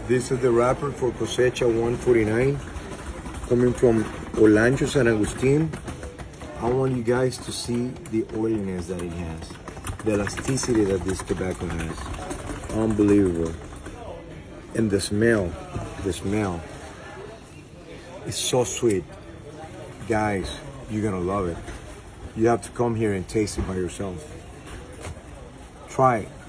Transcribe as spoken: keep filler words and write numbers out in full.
This is the wrapper for Plasencia one forty-nine, coming from Olancho, San Agustin. I want you guys to see the oiliness that it has, the elasticity that this tobacco has. Unbelievable. And the smell, the smell. It's so sweet. Guys, you're gonna love it. You have to come here and taste it by yourself. Try it.